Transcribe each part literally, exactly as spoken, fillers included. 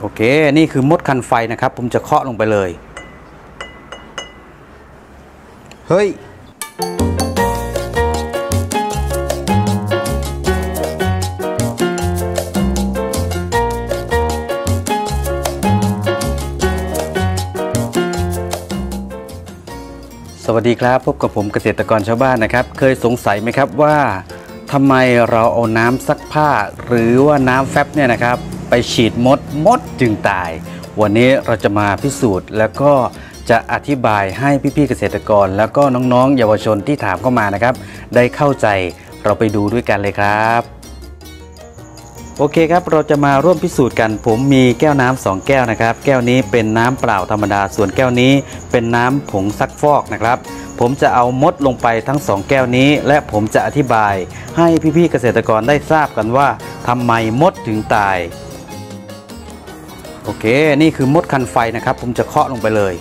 โอเคนี่คือมดคันไฟนะครับผมจะเคาะลงไปเลยเฮ้ยสวัสดีครับพบกับผมเกษตรกรชาวบ้านนะครับเคยสงสัยไหมครับว่าทำไมเราเอาน้ำซักผ้าหรือว่าน้ำแฟบเนี่ยนะครับไปฉีดมดมดจึงตายวันนี้เราจะมาพิสูจน์แล้วก็จะอธิบายให้พี่ๆเกษตรกรแล้วก็น้องๆเยาวชนที่ถามเข้ามานะครับได้เข้าใจเราไปดูด้วยกันเลยครับโอเคครับเราจะมาร่วมพิสูจน์กันผมมีแก้วน้ำสองแก้วนะครับแก้วนี้เป็นน้ำเปล่าธรรมดาส่วนแก้วนี้เป็นน้ำผงซักฟอกนะครับผมจะเอามดลงไปทั้งสองแก้วนี้และผมจะอธิบายให้พี่ๆเกษตรกรได้ทราบกันว่าทำไมมดถึงตายโอเคนี่คือมดคันไฟนะครับผมจะเคาะลงไปเลย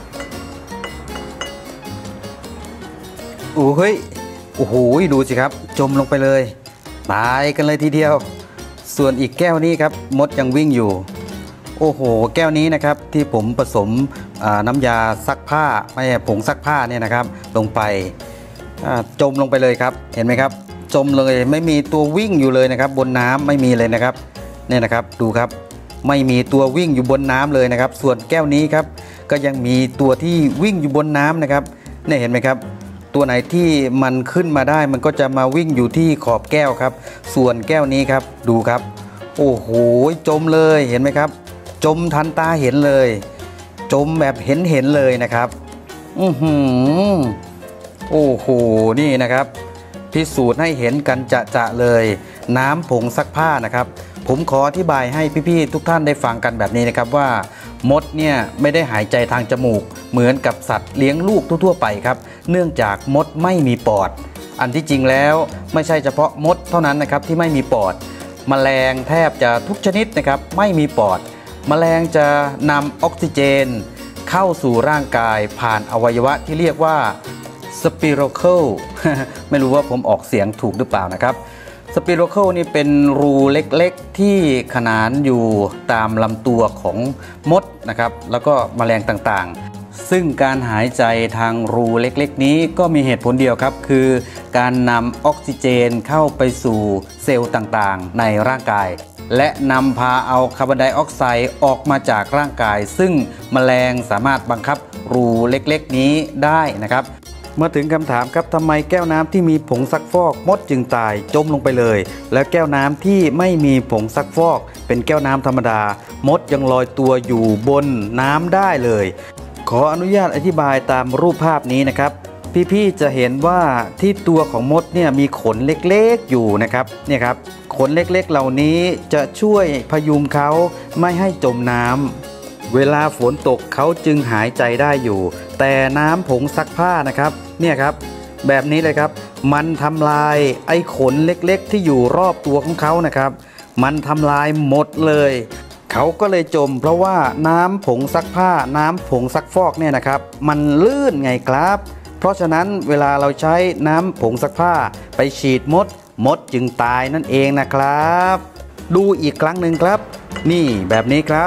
โอ้เฮ้ยโอ้โหดูสิครับจมลงไปเลยตายกันเลยทีเดียวส่วนอีกแก้วนี้ครับมดยังวิ่งอยู่โอ้โหแก้วนี้นะครับที่ผมผสมน้ำยาซักผ้าไม่ใช่ผงซักผ้าเนี่ยนะครับลงไปจมลงไปเลยครับเห็นไหมครับจมเลยไม่มีตัววิ่งอยู่เลยนะครับบนน้ำไม่มีเลยนะครับเนี่ยนะครับดูครับไม่มีตัววิ่งอยู่บนน้ำเลยนะครับส่วนแก้วนี้ครับก็ยังมีตัวที่วิ่งอยู่บนน้ำนะครับเนี่ยเห็นไหมครับตัวไหนที่มันขึ้นมาได้มันก็จะมาวิ่งอยู่ที่ขอบแก้วครับส่วนแก้วนี้ครับดูครับโอ้โหจมเลยเห็นไหมครับจมทันตาเห็นเลยจมแบบเห็นเห็นเลยนะครับอือหือโอ้โหนี่นะครับพิสูจน์ให้เห็นกันจะๆเลยน้ำผงซักผ้านะครับผมขออธิบายให้พี่ๆทุกท่านได้ฟังกันแบบนี้นะครับว่ามดเนี่ยไม่ได้หายใจทางจมูกเหมือนกับสัตว์เลี้ยงลูกทั่วๆไปครับเนื่องจากมดไม่มีปอดอันที่จริงแล้วไม่ใช่เฉพาะมดเท่านั้นนะครับที่ไม่มีปอดแมลงแทบจะทุกชนิดนะครับไม่มีปอดแมลงจะนำออกซิเจนเข้าสู่ร่างกายผ่านอวัยวะที่เรียกว่าสปิโรเคิล ไม่รู้ว่าผมออกเสียงถูกหรือเปล่านะครับสปิโรเคิลนี่เป็นรูเล็กๆที่ขนานอยู่ตามลำตัวของมดนะครับแล้วก็แมลงต่างๆซึ่งการหายใจทางรูเล็กๆนี้ก็มีเหตุผลเดียวครับคือการนำออกซิเจนเข้าไปสู่เซลล์ต่างๆในร่างกายและนำพาเอาคาร์บอนไดออกไซด์ออกมาจากร่างกายซึ่งแมลงสามารถบังคับรูเล็กๆนี้ได้นะครับมาถึงคำถามครับทำไมแก้วน้ำที่มีผงซักฟอกมดจึงตายจมลงไปเลยแล้วแก้วน้ำที่ไม่มีผงซักฟอกเป็นแก้วน้ำธรรมดามดยังลอยตัวอยู่บนน้ำได้เลยขออนุญาตอธิบายตามรูปภาพนี้นะครับพี่ๆจะเห็นว่าที่ตัวของมดเนี่ยมีขนเล็กๆอยู่นะครับเนี่ยครับขนเล็กๆเหล่านี้จะช่วยพยุงเขาไม่ให้จมน้ำเวลาฝนตกเขาจึงหายใจได้อยู่แต่น้ำผงซักผ้านะครับเนี่ยครับแบบนี้เลยครับมันทำลายไอ้ขนเล็กๆที่อยู่รอบตัวของเขานะครับมันทำลายหมดเลยเขาก็เลยจมเพราะว่าน้ำผงซักผ้าน้ำผงซักฟอกเนี่ยนะครับมันลื่นไงครับเพราะฉะนั้นเวลาเราใช้น้ำผงซักผ้าไปฉีดมดมดจึงตายนั่นเองนะครับดูอีกครั้งหนึ่งครับนี่แบบนี้ครับ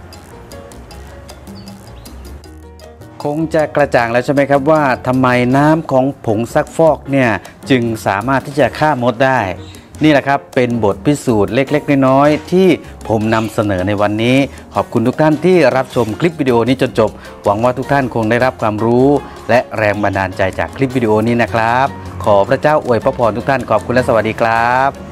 คงจะกระจ่างแล้วใช่ไหมครับว่าทำไมน้ำของผงซักฟอกเนี่ยจึงสามารถที่จะฆ่ามดได้นี่แหละครับเป็นบทพิสูจน์เล็กๆน้อยๆที่ผมนำเสนอในวันนี้ขอบคุณทุกท่านที่รับชมคลิปวิดีโอนี้จนจบหวังว่าทุกท่านคงได้รับความรู้และแรงบันดาลใจจากคลิปวิดีโอนี้นะครับขอพระเจ้าอวยพระพรทุกท่านขอบคุณและสวัสดีครับ